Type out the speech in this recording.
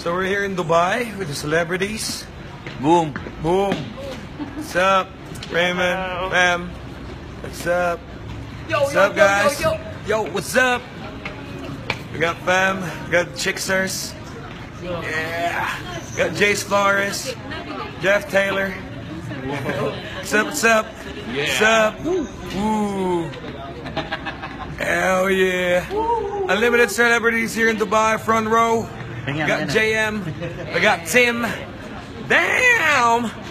So we're here in Dubai with the celebrities. Boom. Boom. What's up, Raymond? Fam. What's up? What's up, guys? Yo, what's up? We got Fam. We got Chicksers. Yeah. We got Jace Flores. Jeff Taylor. What's up? What's up? Yeah. What's up? Woo. Hell yeah. Unlimited celebrities here in Dubai, front row. We got JM. We got Tim. Damn.